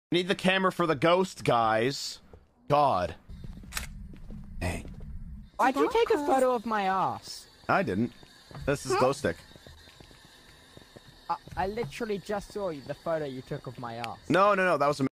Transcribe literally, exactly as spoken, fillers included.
Need the camera for the ghost, guys. God. Dang. Why'd you take a photo of my ass? I didn't. This is glow stick. I, I literally just saw you, the photo you took of my ass. No, no, no. That was a